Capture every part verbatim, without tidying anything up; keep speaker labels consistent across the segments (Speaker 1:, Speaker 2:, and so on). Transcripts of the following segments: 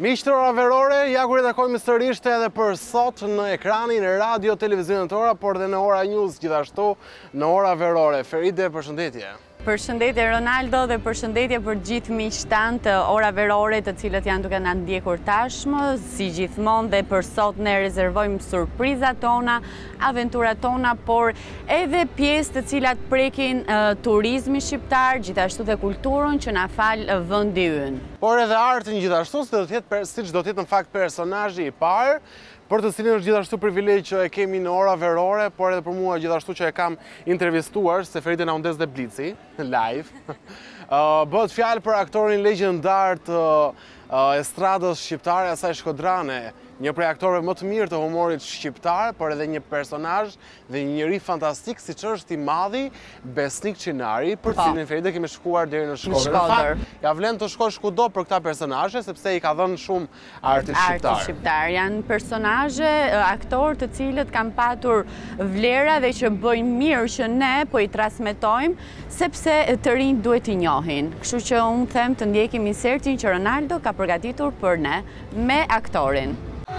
Speaker 1: Miqtë Ora Verore, ja ku ritakojmë sërish edhe për sot në ekranin e radio televizionit Ora, por dhe në Ora News gjithashtu në Ora Verore. Feride, përshëndetje.
Speaker 2: Përshëndetje Ronaldo dhe përshëndetje për gjithë miqtanë të Ora Verore të cilët janë duke na ndjekur tashmë. Si gjithmonë dhe për sot ne rezervojmë surprizat tona, aventurat tona, por edhe pjesë të cilat prekin uh, turizmi shqiptar, gjithashtu dhe kulturën që na fal vendi ynë.
Speaker 1: Por edhe artin gjithashtu, si do të jetë, siç do të jetë në fakt personazhi i parë, për të cilin është gjithashtu privilegj që e kemi në Ora Verore, por edhe për mua gjithashtu që e kam intervistuar, se Feride na undes dhe Blici, live. uh, Bëhet fjalë për aktorin legjendar të uh, estradës shqiptare, asaj shkodrane, një prej aktorëve më të mirë të humorit shqiptar, por edhe një personazh dhe një njeri fantastik, siç është i madhi Besnik Çinari, për të cilin Feride kemi shkuar deri në Shkodër. Në fakt, ja vlen të shkosh kudo për këta personazhe, sepse i ka dhënë shumë artit shqiptar.
Speaker 2: Arti shqiptar janë personazhe, aktorë të cilët kanë patur vlera dhe që bëjnë mirë që ne po i transmetojmë, sepse të rinjt duhet i njohin. Kështu që unë them të ndjekim insertin që Ronaldo ka përgatitur për ne me aktorin.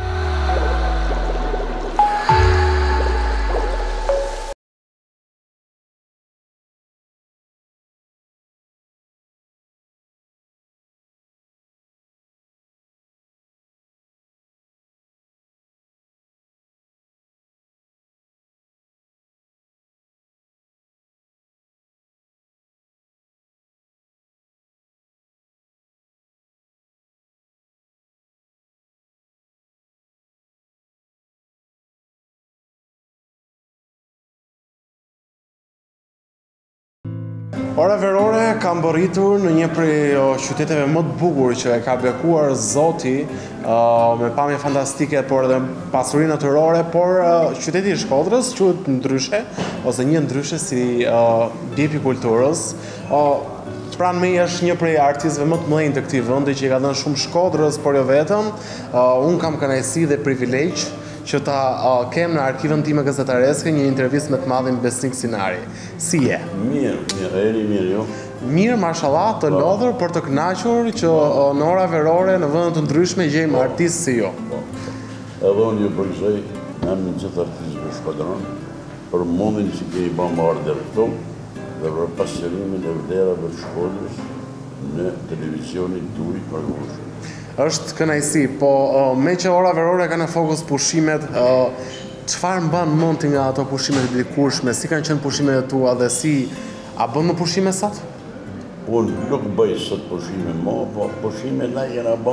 Speaker 1: Ora Verore ka mbërritur në një prej qyteteve më të bukur që e ka bekuar Zoti, uh, me pamje fantastike, por edhe pasuri natyrore, por uh, qyteti i Shkodrës quhet ndryshe, ose një ndryshe si uh, djepi kulturës. Uh, Pranë me është një prej artistëve më të mëdhenj të këtij vendi që i ka dhënë shumë Shkodrës, por jo vetëm. Uh, unë kam kënaqësi dhe privilegj që ta uh, kem në arkivën time gazetareske një intervistë me të madhin Besnik Çinari. Si je?
Speaker 3: Mirë, mirë, eri mirë jo.
Speaker 1: Mirë, mashallah, të lodhur për të kënaqur që uh, në Ora Verore në vende të ndryshme gjejmë artistë si ju.
Speaker 3: Po. Edhe unë ju përgëzoj, jam një gjithë artistë për Shkodrën, për mundin që ke i bëmë ardhër këtu dhe për pasurimin e vlerave të Shkodrës në televizionin tuaj përgjithshëm.
Speaker 1: Është kënaqësi, po uh, me që Ora Verore ka në fokus pushimet, uh, çfarë mban mend nga ato pushimet e dikurshme, si kanë qenë pushimet e tua dhe si a bën më pushime sot?
Speaker 3: Unë nuk bëj sot pushime më, po pushime na jena bë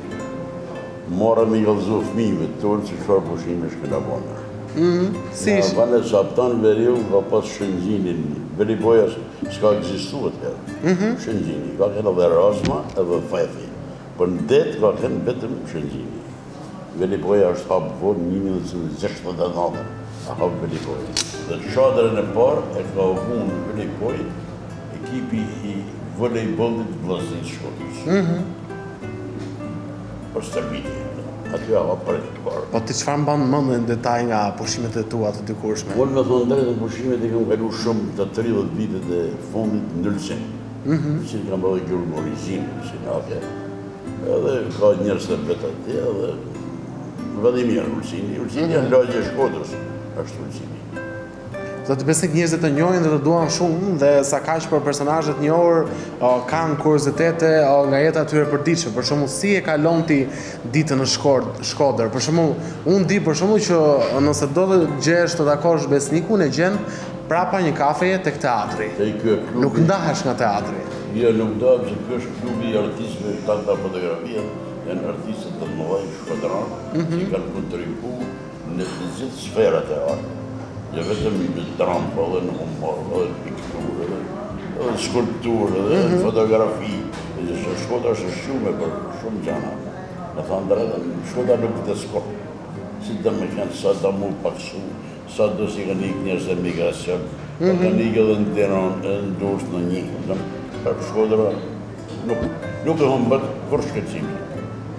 Speaker 3: mora me gëllzu fëmijëve tonë se çfarë pushime shkëna bëna.
Speaker 1: Mhm, si ish?
Speaker 3: Vale saptan veriu ka pas Shëngjinin, veri boja s'ka ekzistuar atëherë. Mhm. Shëngjini, ka qenë edhe Rasma edhe Fethi. Për në detë ka kënë vetëm Shëngjini. Velipoja është hapë vonë një mijë nëntëqind e gjashtëdhjetë e nëntë, a hapë Velipoja. Dhe çadrën e parë e ka vunë në Velipoj, ekipi i volejbollit Vllaznisë Shkodrës. Për stërmiti, aty a hapë për e të parë.
Speaker 1: Po ti çfarë mban mend në detaj nga pushimet e tua të dikurshme?
Speaker 3: Unë me thonë drejtën pushimet e kam kalu shumë të tridhjetë vitet e fundit në Lëlsin. Lëlsin kam bërë gjurë Morizin, Lëlsin atje. Edhe ka njerëz të vetë atje, edhe Vladimir Ulsini. Ulsini janë lagje e Shkodrës, ashtu Ulsini.
Speaker 1: Do të besoj njerëzit të njohin dhe të duan shumë dhe sa kaq për personazhet njohur uh, kanë kuriozitete uh, nga jeta e tyre e përditshme. Për shembull, si e kalon ti ditën në Shkodër? Për shembull, unë di për shembull që nëse do të gjesh të takosh Besnikun, e gjen prapa një kafeje tek teatri. Nuk ndahesh nga teatri.
Speaker 3: Jo, nuk do, që kjo është klubi i artistëve të tanta fotografia, janë artistët të mëdhenj shkodranë, që kanë kontribuar në të gjithë sferat e artit. Jo vetëm në dram, po edhe në humor, edhe në pikturë, edhe në skulpturë, edhe në fotografi. Dhe që Shkodra është shumë për shumë gjana. Në thanë drejtën, Shkodra nuk të s'ko. Si të me kanë sa të mu paksu, sa do si kanë ikë njerëz e migracion, kanë ikë edhe në Tiranë, edhe në Durrës në një. Për Shkodra nuk e humbet kur shkëtësimi.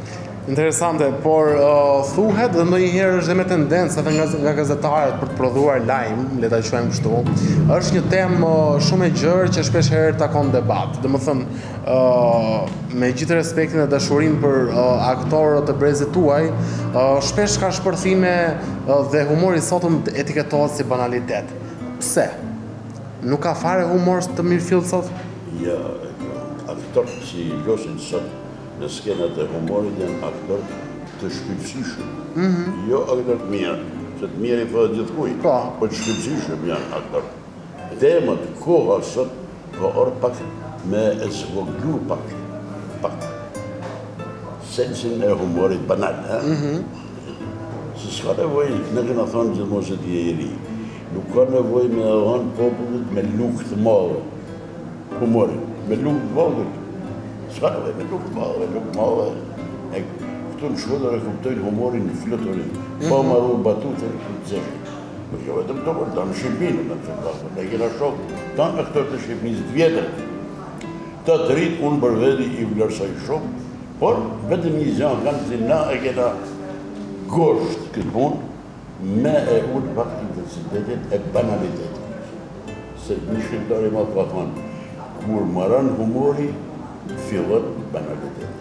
Speaker 1: Interesante, por uh, thuhet dhe ndonjëherë është dhe me tendencë edhe nga, nga gazetarët për të prodhuar lajm, le ta quajmë kështu. Është një temë uh, shumë e gjerë që shpesh herë takon debat. Domethënë, uh, me gjithë respektin e dashurinë për uh, aktorët e brezit tuaj, uh, shpesh ka shpërthime uh, dhe humori sotëm etiketohet si banalitet. Pse? Nuk ka fare humor të mirëfill sot?
Speaker 3: Ja, aktorët që i losin sot në skenat e humorit janë aktorë të shpilësishëm. Mm -hmm. Jo aktorë të mirë, që të mirë i fëtë gjithë kuj, po të shpilësishëm janë aktorë. Temët, koha sot, ka orë pak me e zvoglu pak, pak. Sensin e humorit banal, ha? Mm -hmm. Se s'ka nevoj, në këna thonë gjithmonë se t'je i ri. Nuk ka nevoj me e dhanë popullit me lukë të madhe, humorit, me lukë të madhe. S'ka nevoj me lukë të madhe, me lukë të madhe. E këtu në shkodër e kuptojnë humorin në flotërin. Pa marru batutën, në të zeshë. Nuk jo vetëm të mërë, ta në Shqipinë, në të të ne kena shokë, ta në aktorë të Shqipinës të vjetër. Ta të rritë, unë për vedi i vlerësoj shumë, por vetëm një zjanë kanë të na e kena gosht këtë punë, me e unë pak intensitetin e banalitetin. Se një shqiptari ma ka thonë, kur maran humori, fillon banalitetin.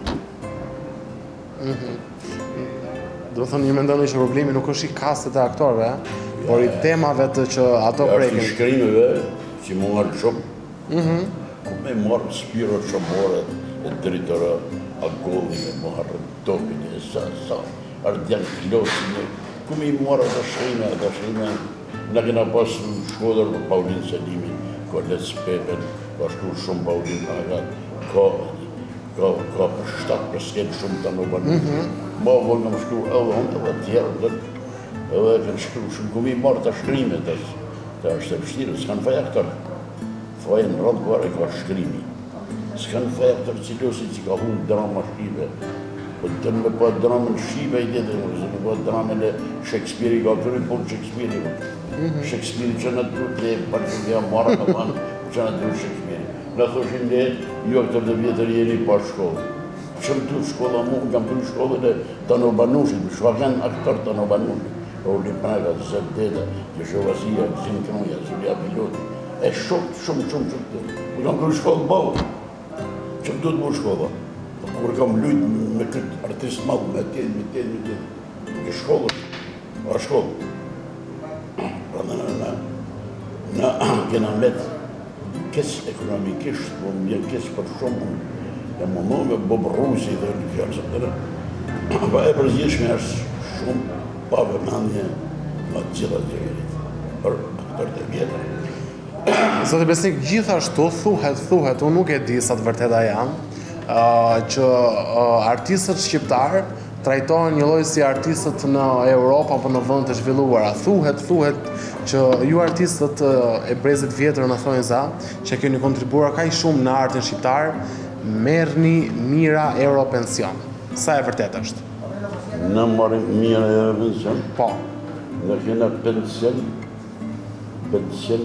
Speaker 1: Do të thonë, një mendoni që problemi nuk është i kastet e aktorëve, por i temave të që ato prekin.
Speaker 3: Ja, është i shkrimeve që më marrë shumë, ku me marrë Spiro Shomore, e dritora Agolli, me marrë Topin, e sa, sa, Ardjan Klosin, ku me i marrë të shrime, të shrime, në kena pas Shkodër për Paulin Selimin, ka Lec Pepen, ka shkur shumë Paulin Pagat, ka ka për shtatë për skenë shumë të në banë. Ma vëllë nga më shkru edhe unë edhe tjerë, edhe e kanë shkru shumë, ku mi marrë të shkrime, të është e pështirë, s'kanë faj aktorë. Faj në rëndë kërë e ka shkrimi. S'kanë faj aktorë cilosi që ka hunë drama shqipe. Po të me po dramën shqipe i tjetër, se me po dramën e Shakespeare i ka kërë, po Shakespeare. Shakespeare që në të të e parë që nga marrë në banë, që në të Shakespeare. Në thoshin dhe, jo këtër dhe vjetër jeni pa shkollë. Që më të shkolla mu, kam të shkollën e Tano Banushit, më shfakan aktor Tano Banushit. Orli Praga, Zerdeta, Gjeshovasia, Gzim Kroja, Zulia Piloti. E shumë, shumë, shumë, shumë të. Më kam të shkollë bavë. Që më të të më shkolla. Kur kam lujtë me këtë artist madhë, me tjetë, me tjetë, me tjetë. Në shkollë, a shkollë. Pra në, në, në, kena metë kes ekonomikisht, po më vjen kes për shumë, e më më me Bob Rusi dhe në fjallë se tërë. Pa e përgjishme është shumë pa vëmendje në gjitha gjërit, për aktorët e vjetër.
Speaker 1: Zotë Besnik, gjithashtu thuhet, thuhet, unë nuk e di sa të vërteta janë, që artistët shqiptarë trajtohen një lloj si artistët në Europë apo në vende të zhvilluara. Thuhet, thuhet që ju artistët e brezit vjetër në thonjë za, që keni kontribuar kaq shumë në artin shqiptar, merrni mira euro pension. Sa e vërtet është?
Speaker 3: Në marrim mira euro pension?
Speaker 1: Po.
Speaker 3: Në kena pension, pension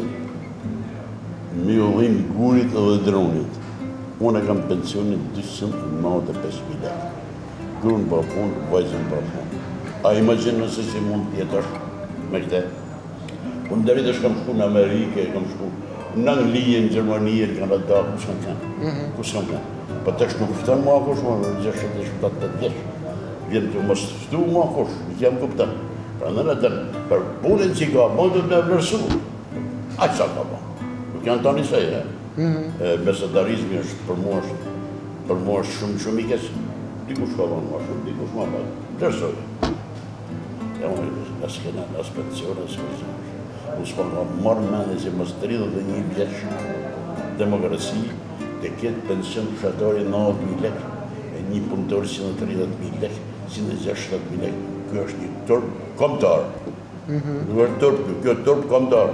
Speaker 3: mjollim gurit dhe dronit. Unë e kam pensionin dyqin e nëntëdhjetë e pesë mijë lekë. Grunë për punë, vajzën për punë. A imagjinë nëse si mund tjetër me këte. Unë deri të shkam shku në Amerike, kam shku në Anglije, në Gjermanie, në Kanada, ku s'kam kënë. Ku s'kam kënë. Po të shku këftën mua kush, më në gjeshët e shkutat të tjesh. Vjenë të më stëftu mua kush, në jam këptën. Pra në në tërë, për punën që ka, më të të vlerësu. Aq sa ka po. Nuk janë tani sej, he. Mesetarizmi është për mua është për mua është shumë shumë i kesë. Dikush ka vonë ma shumë, dikush ma pak. Vlerësoj. Ja unë në s'kena, në pensione, s'kena. Unë s'ka nga marrë mendje që mos tridhjetë e një vjeç demokraci të ketë pension fshatari nëntëdhjetë mijë lekë e një punëtori njëqind e tridhjetë mijë lekë, njëqind e gjashtëdhjetë mijë lekë. Kjo është një turp kombëtar. Nuk është turp, kjo është turp kombëtar.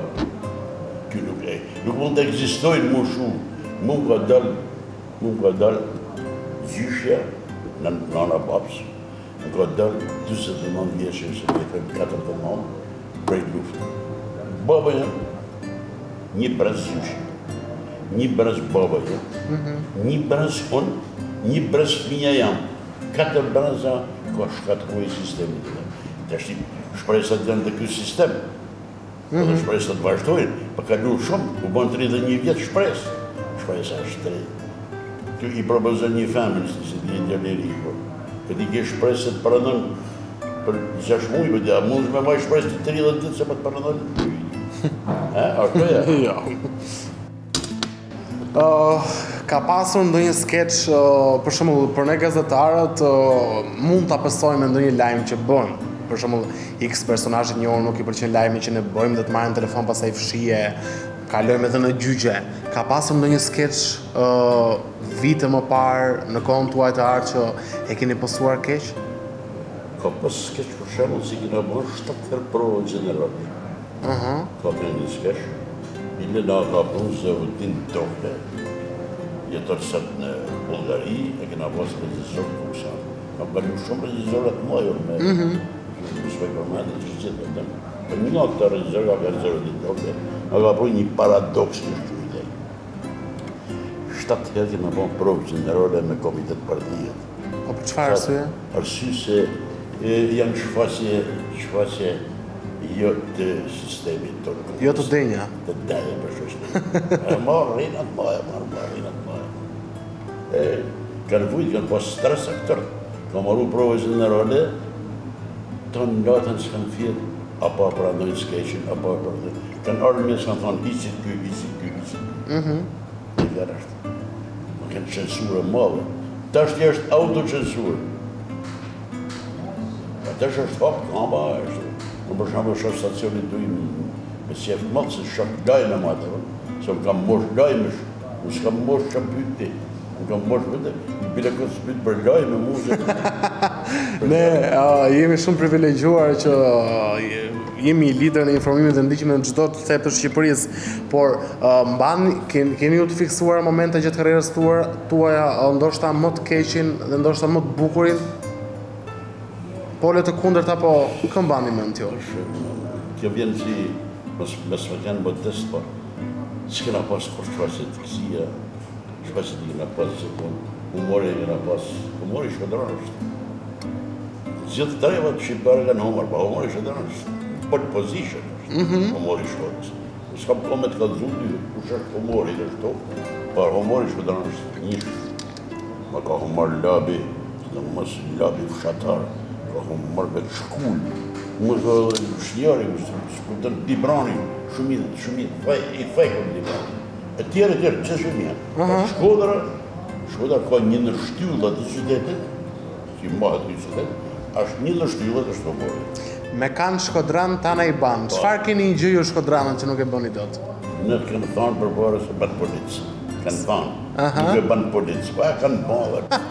Speaker 3: Nuk mund të ekzistojnë mu shumë. Mu ka dalë, mu ka dalë gjyshja në nana babës. Mu ka dalë dyzet e nëntë vjeçë, se jetëm katërdhjetë e nëntë, prej luftë. Baba jam, një brez gjyshja, një brez baba jam, një brez unë, një brez fëmija jam. katër breza ka shkatërruaj sistemi të dhe. Të ashtë shpresat janë të kjo sistem, dhe shpresat vazhdojnë, për kalu shumë, u bon tridhjetë e një vjetë shpres. Shpresa është të Kjo i propozën një familës, si të një gjalleri, këtë i ke shpresat përëndon për gjashtë mujë, për a mund me maj shpresë të tridhjetë ditë se për të përëndon. E, a këja?
Speaker 1: Jo. Ka pasur ndonjë skeç, për shembull, për ne gazetarët, mund ta besojmë ndonjë lajm që bën. Për shembull, X personazhit një orë nuk i pëlqen lajmi që ne bëjmë dhe të marrim telefon pastaj fshije, kalojmë edhe në gjyqe. Ka pasur ndonjë skeç vite më parë në kohën tuaj të art që e keni postuar keq?
Speaker 3: Ka pas skeç për shembull si kena bërë shtatë herë provë gjenerale. Ëh. Ka bërë një skeç. Ile na ka punë se u tin tokë. Jetër sot në Bullgari, e kena pas regjizor të kusa. Ka bërë shumë regjizorat major me... Shpej përmendit që gjithë të tëmë. Për një nga këta regjizor ka regjizorët të tokë, a ka bërë një paradoks në shqyjtej. Shtatë herë kena bërë provë gjenerale me komitet partijet.
Speaker 1: Po për çfarë arsye?
Speaker 3: Arsye se janë shfaqje, shfaqje jo të sistemit tonë.
Speaker 1: Jo të denja?
Speaker 3: Të denja për shoshtë. E marë rinat maja, marë marë rinat maja. Kanë vujtë, kanë pas stres aktërë. Ka maru provë gjenerale, tonë latën së kanë fjetë, apo prandojnë skeqin, apo prandojnë. Kanë arë mes kanë thonë, isit kjo, isit kjo, isit kjo. Në vjerë ashtë. Më kanë censurë madhe. Ta është jashtë autocensurë. Tash është hapë kamba, është. Në për shumë shohë stacionit dujmë me sjefë matë, se shumë lajme ma të, se më kam mosh lajmesh, më s'kam mosh që pytë ti, më kam mosh vëtë, i bile këtë s'pytë për lajme muzë.
Speaker 1: Ne jemi shumë privilegjuar që jemi lider në informimit dhe ndiqime në çdo cep të Shqipërisë, por mbani, keni ju të fiksuar momente gjatë karrierës tuaja, ndoshta më të keqin dhe ndoshta më të bukurin? Pole të kundërt apo këmbani me në tjo?
Speaker 3: Kjo vjen si, me së më kanë modest, por që këna pas kur shfaqet të kësia, shfaqet i këna pas që po, humori i këna pas, humori i shkodran është. Gjithë trevat shqiptare kanë humor, pa humori i shkodran është. Pole position është, humori i shkodran. S'kam kome të ka dhudi, kush është humori i është to, par humori i shkodran është njështë. Ma ka humor labi, në mos labi fshatar. Ka humor me të shkull, më ka shnjari, shkutën Librani, shumit, shumit, i fejkën Librani. E tjere, tjere, që shumit? Shkodra, Shkodra ka një në shtyllat të qytetit, që i mahet të qytetit, është një në shtyllat është të mori.
Speaker 1: Me kanë Shkodran tana i banë, qëfar keni i gjëju Shkodranën që nuk e bëni dot?
Speaker 3: Ne të kanë thanë për bërë se banë policë, kanë thanë, nuk e banë policë, pa e kanë bëllë.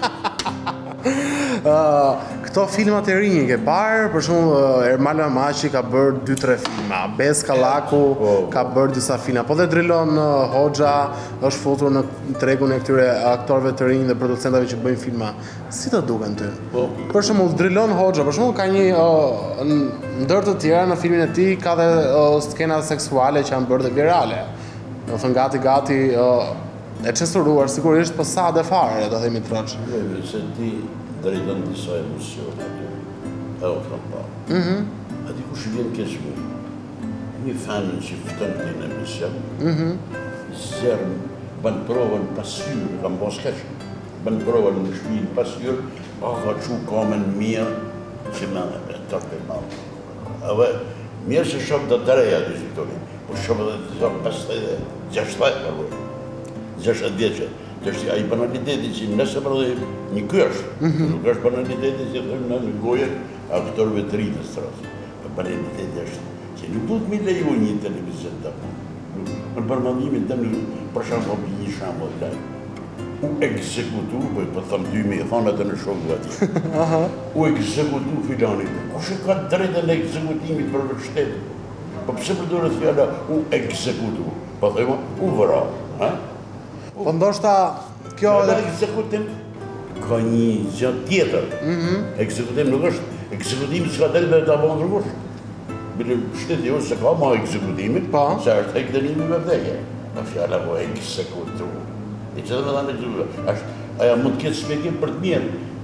Speaker 1: Këto filmat e rinjë ke parë, për shumë Ermal Mamashi ka bërë dy tre filma, Bes Kallaku ka bërë disa filma, po dhe Drilon Hoxha është futur në tregun e këtyre aktorëve të rinj dhe producentave që bëjnë filma. Si të duken ty? Për shembull Drilon Hoxha, për shembull ka një ndër të tjera në filmin e tij ka dhe skena seksuale që janë bërë dhe virale. Do të thënë gati gati e censuruar sigurisht, po sa dhe fare, do themi troç.
Speaker 3: Se ti drejton disa emosione aty, e ofron pa. A di kush vjen keq mu? Një famin që fëtën të në emision, zërën, banë provën pasyrë, kam bos keq, banë provën në shpinë pasyrë, a ka që kamen mirë, që me e tërë për malë. Ave, mirë që shumë të të reja të zhjitoni, po shumë dhe të zërë pastaj dhe gjashtaj për vërë. gjashtë vjeqe. Të është a i banaliteti që nëse përdojmë një kërsh, nuk është banaliteti që thëmë në në gojën aktorëve të rritës të rrasë. Banaliteti është që nuk duhet mi leju një televizion të më. Në përmandimin të në përshamë po për një shamë o të lajë. U ekzekutu, po thëmë dy me i thonë atë në shokë vëti. U ekzekutu filani. Kushe ka drejtë në ekzekutimit për për shtetë? Po pëse përdojnë të fjalla u ekzekutu? Po thëmë u vëra.
Speaker 1: Po ndoshta kjo
Speaker 3: edhe ekzekutim ka një gjatë tjetër. Ekzekutim nuk është, ekzekutimi që ka delë me të abonë nërgush. Bile shteti jo se ka ma ekzekutimi, se është hekdenimi me vdekje. Në fjalla po ekzekutu. E që dhe me dhe në ekzekutu. Aja mund të ketë shpekim për të mirë.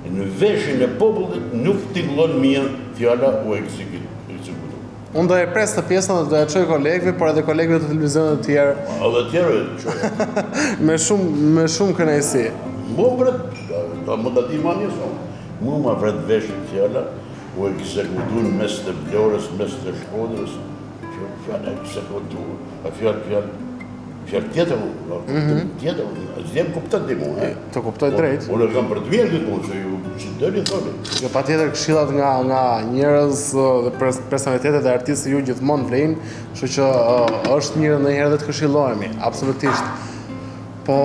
Speaker 3: në veshin e popullit nuk tingëllon mirë fjala u ekzekutu.
Speaker 1: Unë do e pres të pjesën dhe do e qoj kolegëve, por edhe kolegëve të televizionit të tjerë.
Speaker 3: Edhe tjerë e qoj.
Speaker 1: me shumë me shumë kënaqësi.
Speaker 3: Mu vret, ta më të di ma njësë, mu ma vret veshën fjala, u ekzekutu në mes të Vlorës, mes të Shkodrës, fjala ekzekutu, a fjallë, fjallë, fjallë tjetër, tjetër, zjem kuptat di mu, e?
Speaker 1: Të kuptoj drejt.
Speaker 3: Unë e kam për të vjerë këtë mund, se ju që dëri thoni.
Speaker 1: Jo, pa tjetër këshillat nga, nga njerëz dhe personalitetet dhe artistë ju gjithmonë vlejnë, kështu që uh, është mirë ndonjëherë dhe të këshillohemi, absolutisht. Po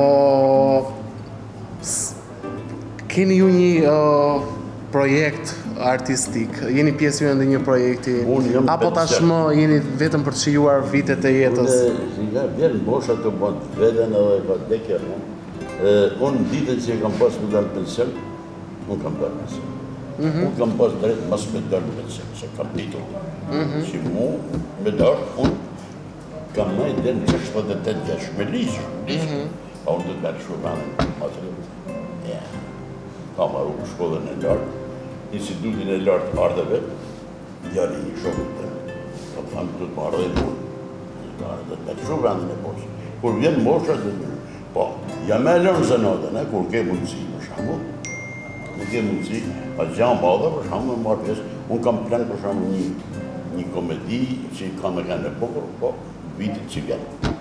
Speaker 1: keni ju një uh, projekt artistik, jeni pjesë ju në një projekti, apo tashmë jeni vetëm për të shijuar vitet e jetës?
Speaker 3: Unë vjen mosha të bënd veten edhe e vdekja, unë ditët që kam pas me dalë pension, unë kam dalë pension. Unë kam pas drejt mas me dalë pension, se kam titull. Si mu, me dalë, unë kam majt dhe në gjashtëdhjetë e tetë vjeç me ligjë. A unë të të dalë shumë anën, matëri. Kam arru shkollën e lartë, institutin e lartë ardheve, djali një shokët të, ka të thamë të të marrë dhe i punë. Dhe të të shumë vendin e poshtë. Kur vjen mosha dhe të po, jam e lërnë zënatën, kur ke mundësi, për shambu, kur ke mundësi, a gjanë madhe, për shambu, më marrë pjesë, unë kam plan, për shambu, një, një komedi që ka me kanë e bukur, po, vitit që vjenë.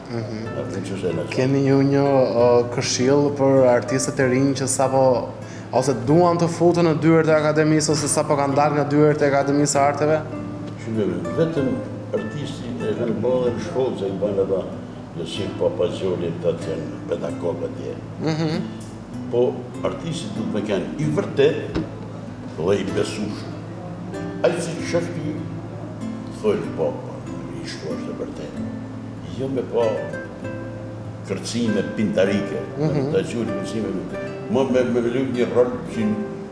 Speaker 1: Keni ju një uh, këshill për artistët e rinj që sapo ose duan të futen në dyert e akademisë ose sapo kanë dalë nga dyert e akademisë së arteve?
Speaker 3: Shqipëve, vetëm artisti e kanë bërë në shkollë, se i bëjnë ata, jo si Papazoli, ta të janë pedagogë atje. Po artisti du të me kanë i vërtet dhe i besushëm. Ai si shëfti, thojnë po, i shtu është e vërtet. Jo me po kërcime pintarike, të qurë kërcime, më me me lukë një rol që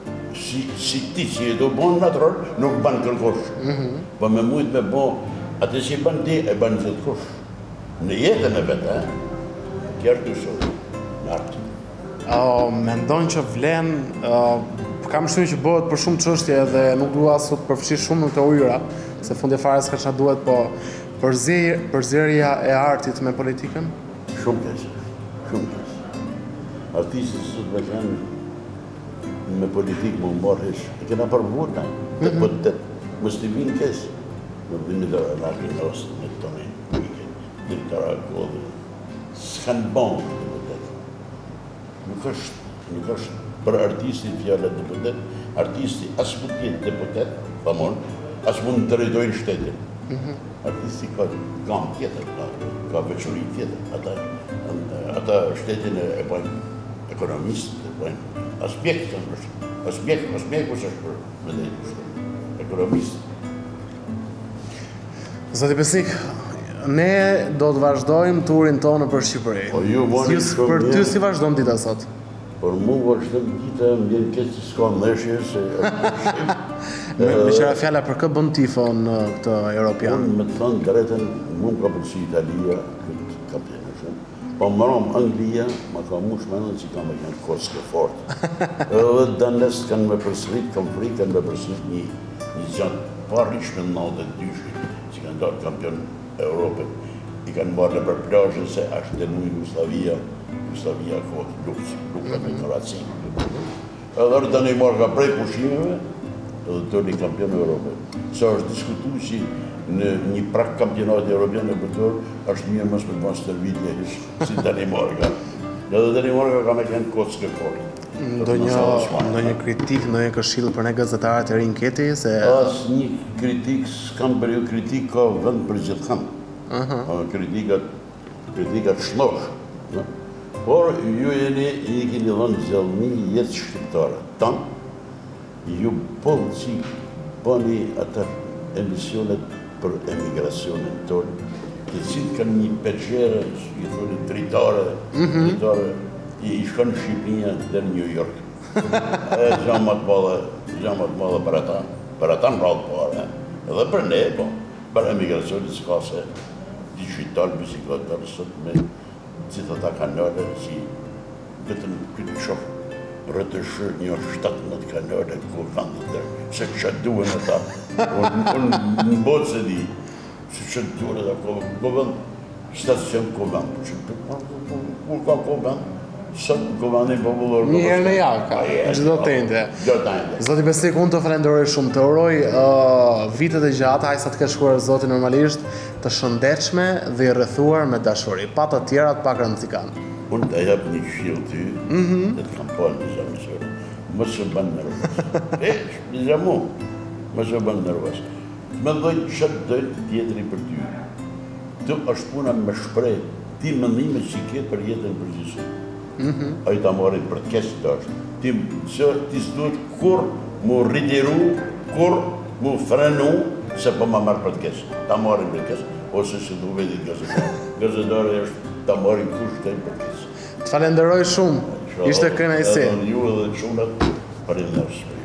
Speaker 3: si ti që e do bënë në atë rol, nuk banë kërkosh. Po me mujtë me bo, atë që i banë ti, e banë gjithë kosh. Në jetën e vetë, kjerë të shumë, në artë.
Speaker 1: Mendojnë që vlen, kam shumë që bëhet për shumë çështje dhe nuk dua sot përfshi shumë në të ujra, se fundi fare s'ka çfarë duhet, po përzierja e artit me politikën?
Speaker 3: Shumë kesë, shumë kesë. Artistës sot me kanë me politikë më mbarësh, e kena përvur në, të pëtët, më së të vinë kesë, më vinë dhe rarë në rosë, me të tonë, direktora kodë, s'kanë bonë të pëtët. Nuk është, nuk është për artistin fjallet të pëtët, artisti asë mund tjetë të pëtët, thamon, asë mund të rejtojnë shtetin. Artisti ka gamë tjetër, ka veçori tjetër. Ata shtetin e bëjnë ekonomistët, e bëjnë aspekt të nërështë. Aspekt, aspekt është për me dhe shtetin. Ekonomistët.
Speaker 1: Zoti Besnik, ne do të vazhdojmë turin tonë për Shqipëri.
Speaker 3: Po ju moni shumë
Speaker 1: Për ty si vazhdojmë dita sot?
Speaker 3: Por mu vazhdojmë dita, më vjen keq që s'ka ndeshje, se...
Speaker 1: Me qëra fjalla për kë bën tifo në këtë Europian?
Speaker 3: Unë me të thënë gretën, mu më ka përsi Italia, këtë kampionë shumë. Po më rom Anglia, ma ka mu shmenën që ka me kanë koske fort. Edhe danes kanë me përsërit, kam fri, kanë me përsërit një gjatë parishme në nëndë e dyshit, që kanë dalë kampion Europë. I kanë marrë në për plajën se ashtë denu Jugoslavia, Jugoslavia kohët lukë, lukë me Kroacinë. Edhe rëtë në i marrë ka prej pushimeve, edhe të një kampion e Europë. Sa është diskutu që në një prak kampionat e Europian e përtor, është mirë mësë me bënë stërvitje si Danimarka. Edhe Danimarka ka me kënë kocke fort.
Speaker 1: Ndo një kritik, ndo një këshilë për ne gazetarët e rinë keti?
Speaker 3: As një kritik, s'kam për ju kritik ka vend për gjithë kam. Kritikat shnosh. Por ju jeni, i keni dhënë zjallëmi jetë shqiptare. Tanë, ju pëllë që bëni atër emisionet për emigracionin tonë, të cilë kanë një peqere, i thoni dritare, dritare, i shkonë Shqipënia dhe në New York. E gjamë matë madhe, gjamë matë madhe për ata, për ata në rrallë pare, edhe për ne, po, për emigracionit s'ka se digital, bisikletar, sot me gjithë ata kanale që vetëm këtë shofë. rëtëshër një shtatëmbëdhjetë kanore ku vendit dhe, se që duen e ta. Unë në botë se di, se që duen e ta, ku vend, stacion ku vend, ku ka ku vend, sëtë ku vendin popullor.
Speaker 1: Një herë në javë ka, gjithdo të ende. Zoti Besik, unë të falenderoj shumë, të uroj vitet e gjata, hajsa të ketë shkuar zoti normalisht, të shëndetshme dhe i rrethuar me dashuri. Pa të tjera të pak rëndësikan.
Speaker 3: Unë të jep një këshill ty, dhe të kam po në zamësore. Më së bënë nërvës. E, shpizja mu, më së bënë nërvës. Me dojtë qëtë dojtë tjetëri për ty. Të është puna me shprej, ti mëndime që ketë për jetën përgjithësi. A i ta morin për të kesë të është. Ti së duhet kur mu rritiru, kur mu frenu, se po ma marrë për të kesë. Ta morin për të kesë, ose se du vedit gazetarë. Gazetarë është ta morin kushtej për të kesë.
Speaker 1: Të falenderoj shumë, ishte kënaqësi.
Speaker 3: Edhe ju edhe çunat për i nërshme.